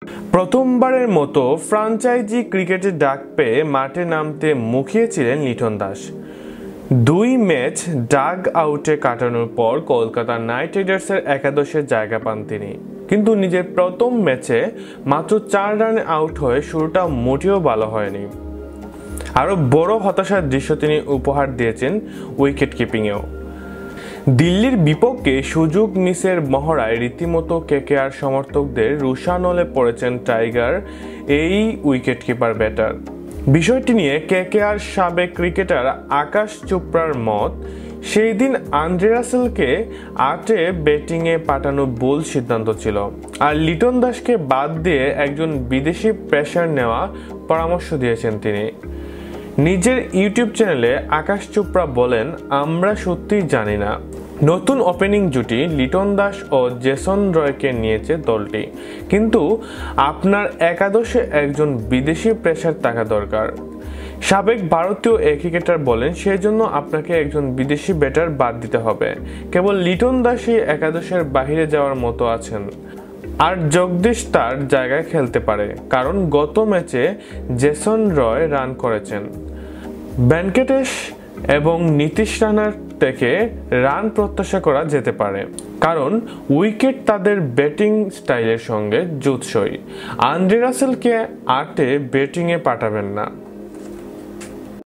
প্রথমবারের মতো ফ্র্যাঞ্চাইজি ক্রিকেটের ডাক পেয়ে মাঠে নামতে মুখিয়েছিলেন লিটন দাস। 2 ম্যাচ ডাগ আউটে কাটানোর পর কলকাতা নাইট রাইডার্সের একাদশে জায়গা পান তিনি, কিন্তু নিজের প্রথম ম্যাচে মাত্র 4 রানে আউট হয়ে শুরুটা মোটেও ভালো হয়নি। আরও বড় হতাশার দৃশ্য তিনি উপহার দিয়েছেন উইকেট কিপিংয়েও। দিল্লির বিপক্ষে সুযোগ মিসের মহড়ায় রীতিমতো কেকেআর সমর্থকদের রোষানলে পড়েছেন টাইগার এই উইকেট কিপার ব্যাটার। বিষয়টি নিয়ে কেকেআর সাবেক ক্রিকেটার আকাশ চোপড়ার মত, সেই দিন আন্দ্রে রাসেলকে 8-এ ব্যাটিংয়ে পাঠানো ভুল সিদ্ধান্ত ছিল, আর লিটন দাসকে বাদ দিয়ে একজন বিদেশি পেসার নেওয়া পরামর্শ দিয়েছেন তিনি। নিজের ইউটিউব চ্যানেলে আকাশ চোপড়া বলেন, আমরা সত্যিই জানি না। নতুন ওপেনিং জুটি লিটন দাস ও জেসন রয়কে নিয়েছে দলটি, কিন্তু আপনার একাদশে একজন বিদেশি পেসার থাকা দরকার। সাবেক ভারতীয় এই ক্রিকেটার বলেন, সেই জন্য আপনাকে একজন বিদেশি ব্যাটার বাদ দিতে হবে। কেবল লিটন দাসই একাদশের বাহিরে যাওয়ার মতো আছেন, আর জগদীশ তার জায়গায় খেলতে পারে, কারণ গত ম্যাচে জেসন রয় রান করেছেন। ভেঙ্কটেশ এবং নীতিশ রানার থেকে রান প্রত্যাশা করা যেতে পারে, কারণ উইকেট তাদের ব্যাটিং স্টাইলের সঙ্গে জুৎসই। আন্দ্রে রাসেলকে 8-এ ব্যাটিংয়ে পাঠাবেন না।